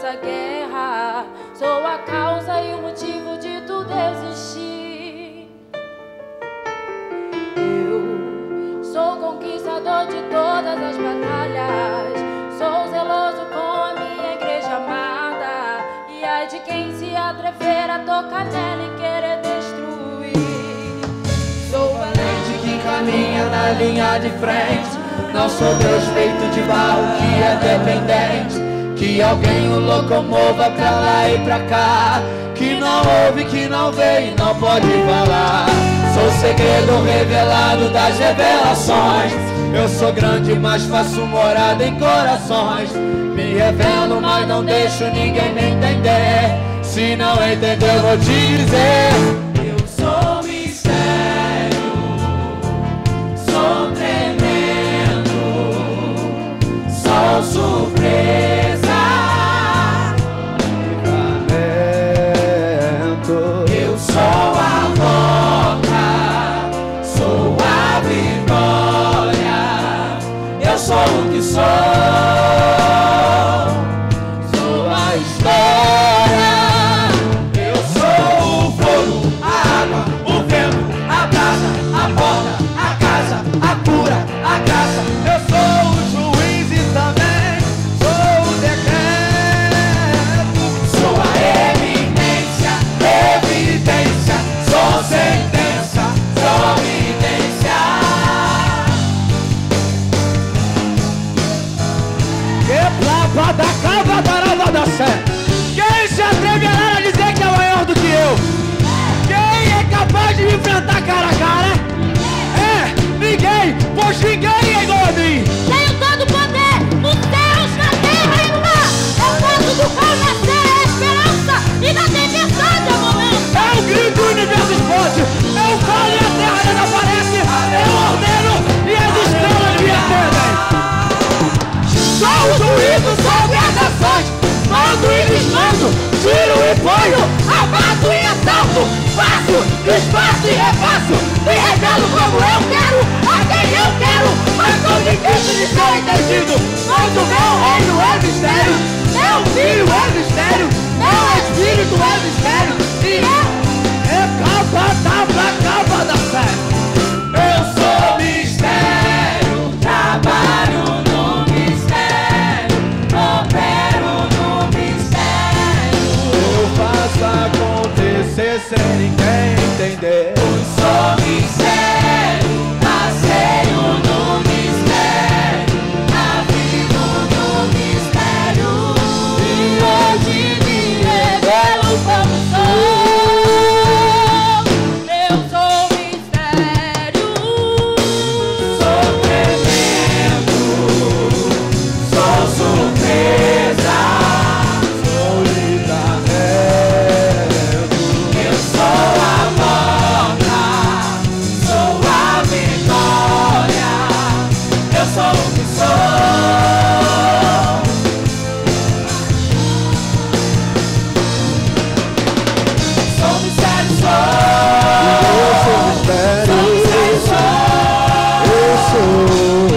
nessa guerra. Sou a causa e o motivo de tudo existir. Eu sou conquistador de todas as batalhas. Sou zeloso com a minha igreja amada. E ai de quem se atrever a tocar nela e querer destruir. Sou valente que caminha na linha de frente. Não sou Deus feito de barro que é dependente. Que alguém o locomova pra lá e pra cá. Que não ouve, que não vê e não pode falar. Sou o segredo revelado das revelações. Eu sou grande, mas faço morada em corações. Me revelo, mas não deixo ninguém me entender. Se não entender, eu vou te dizer: eu sou mistério, sou tremendo, sou surpresa. Eu sou a roca, sou a vitória. Eu sou o que sou, sou a história. Eu sou o fogo, a água, o vento, a brasa, a porta, a casa, a cura, a graça. Eu sou o juiz e também sou o decreto. Sou a eminência, evidência, sou sentença, sou evidência. Da cava da rava da sé. Quem se atreverá a dizer que é maior do que eu? Quem é capaz de me enfrentar cara a cara? É, ninguém, pois ninguém é igual a mim. Tenho todo o poder nos céus, na terra e no mar. Eu posso do pão nascer a esperança e da tempestade a momento. É o grito, o universo explode. Eu falo e a terra desaparece. Eu ordeno e as estrelas me atendem. Sou o juízo sobre as nações. Mando e desmando, tiro e ponho, abato e assalto. Faço, desfaço e refaço. Me revelo como eu quero, a quem eu quero. Mas sou difícil de ser entendido. Mas o meu reino é mistério. Meu filho é mistério. Meu espírito é mistério. E é capa da fé. Eu sou mistério, trabalho no mistério, opero no mistério. Eu faço acontecer sem ninguém entender. Eu sou mistério, nasceio no mistério, navigo no mistério. E hoje me revelo como sou. Eu sou mistério. Sou tremendo, sou surpresa, sou livramento. Eu sou a roca, sou a vitória. Eu sou o que sou. Sou mistério, sou. Eu sou mistério. Sou mistério, sou. Eu sou.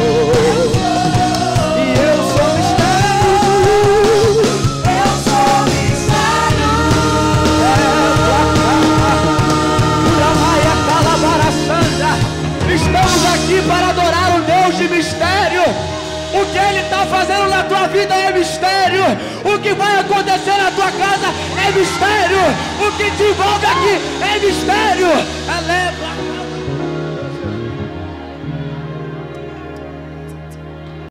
E eu sou mistério. Eu sou mistério. Uramaia Calabaraçanda. Estamos aqui para adorar o Deus de mistério. O que Ele está fazendo na tua vida é mistério. O que vai acontecer na tua casa é mistério. O que te envolve aqui é mistério. Eleva.